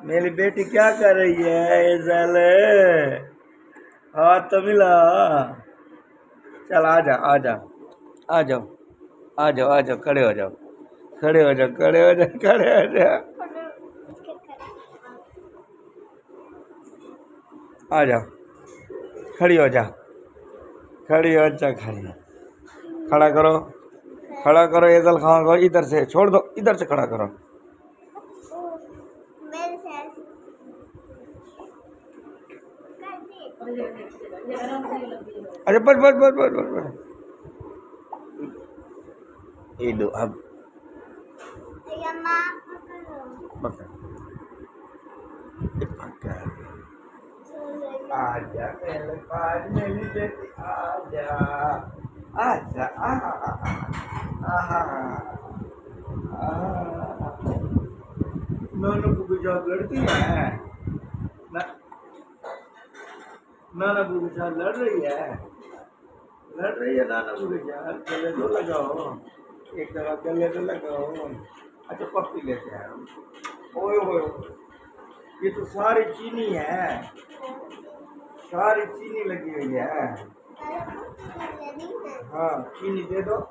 मेरी बेटी क्या कर रही है ये साले? हाथ तो मिला। चल आ जा आ जा आ जाओ आ जाओ आ जाओ, खड़े हो जाओ खड़े हो जाओ खड़े हो जाओ खड़े हो जाओ, आ जाओ खड़ी हो जा खड़ी हो जा खड़ी हो। खड़ा करो एजल खान को, इधर से छोड़ दो, इधर से खड़ा करो। अरे बस बस बस बस बस बस ये दो अब पकड़ आजा मेरे पास मेरी बेटी आजा आजा नोनू को जॉब लड़ती है ना? नाना बू के साथ लड़ रही है नाना बू के साथ। गले तो लगाओ, एक दफा गले तो लगाओ। अच्छा पप्पी लेते हैं हम। ओए ओए ये तो सारी चीनी है, सारी चीनी लगी हुई है। हाँ चीनी दे दो।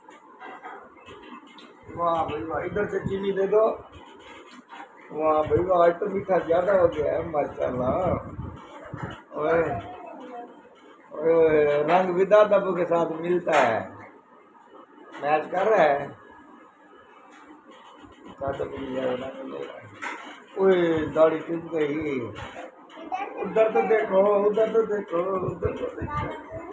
वाह भाई वाह, इधर से चीनी दे दो। वाह भाई वाह, आज तो मीठा ज्यादा हो गया है माशाल्लाह। ओए ओए रंग विदात अबू के साथ मिलता है। मैच कर रहा है। ओए दाढ़ी चुप गई। उधर तो देखो उधर तो देखो उधर तो देखो।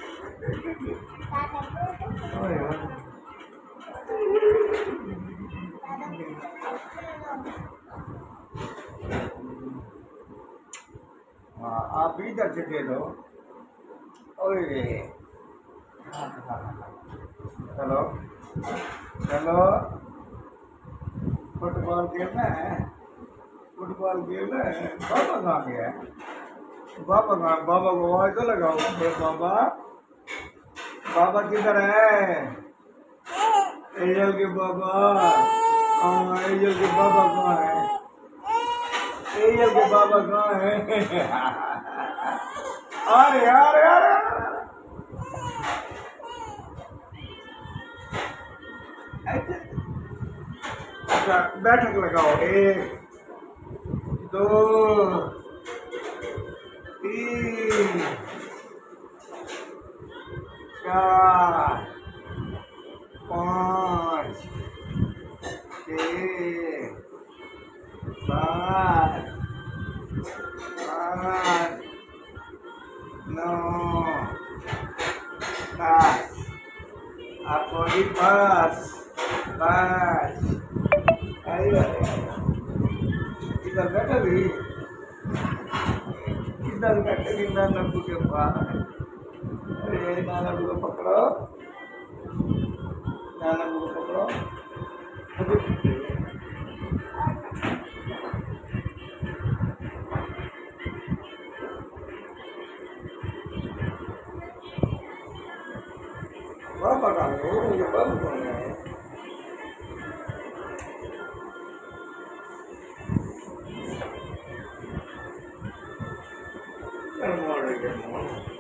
हाँ आप भी इधर से दे दो। ओए चलो चलो फुटबॉल खेलना है, फुटबॉल खेलना है। बाबा कहाँ गया है? बाबा कहाँ? बाबा को आवाज तो लगाओ। बाबा बाबा किधर है? एजल के बाबा। एजल के बाबा कहाँ है? एजल के बाबा कहाँ है? अरे यार यार अच्छा बैठक लगाओ। 1 2 3 4 5 6 7 8 9 10। आपको भी बस इधर बैठो भी, इधर बैठो भी नाना बू के पास। अरे नाना बू को पकड़ो, नाना बू को पकड़ो। बाबा का मुझे बाबू कौन है? मोड़